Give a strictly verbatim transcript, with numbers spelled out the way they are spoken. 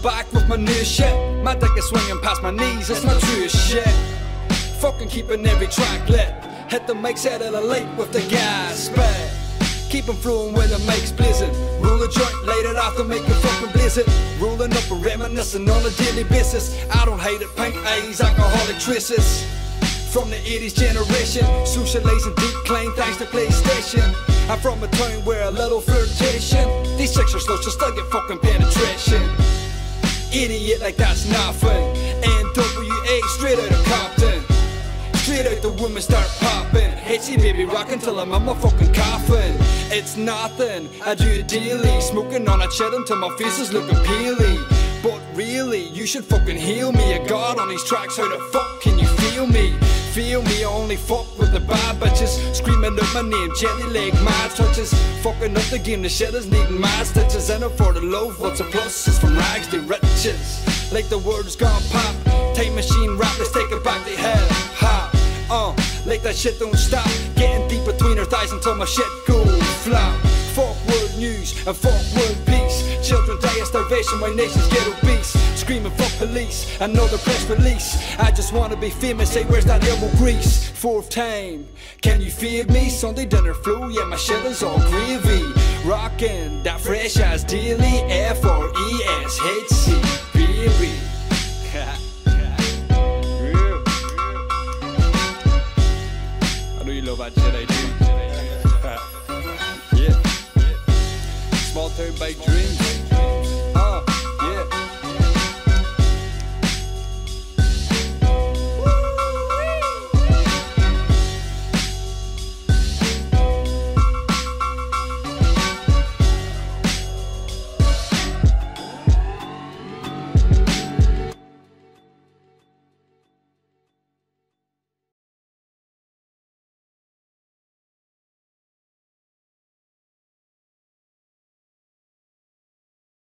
back with my new shit. My dick is swinging past my knees, it's my true shit. Fucking keeping every track lit. Hit the mic set at a late with the gas back. Keep 'em flowing when the mic's blizzard. Roll a joint, light it off to make a fucking blizzard. Rolling up and reminiscing on a daily basis. I don't hate it, pink A's, alcoholic trisses. From the eighties generation, socializing decline thanks to PlayStation. I'm from a town where a little flirtation. These chicks are slow, so still get fucking penetration. Idiot like that's nothing. N W A straight out of Compton. Straight out the women start popping. H C baby rockin' till I'm on my fucking coffin. It's nothing, I do it daily. Smoking on a chat until my face is looking peely. But really, you should fucking heal me. A god on these tracks, how the fuck can you feel me? Feel me, I only fuck with the bad bitches. Screaming out my name, jelly leg, mad touches. Fucking up the game, the shit is needing mad stitches. In it for the love, what's a plus? It's from rags to riches. Like the word's gone pop. Time machine rap, let's take it back to hell. Ha, uh, like that shit don't stop. Getting deep between her thighs until my shit goes flop. Fuck world news and fuck world peace. Children die of starvation while nations get obese. Screaming fuck police, another press release. I just wanna be famous, say where's that elbow grease? Fourth time, can you feel me? Sunday dinner flu, yeah my shit is all gravy. Rockin' that fresh ass daily, F R E S H C, baby.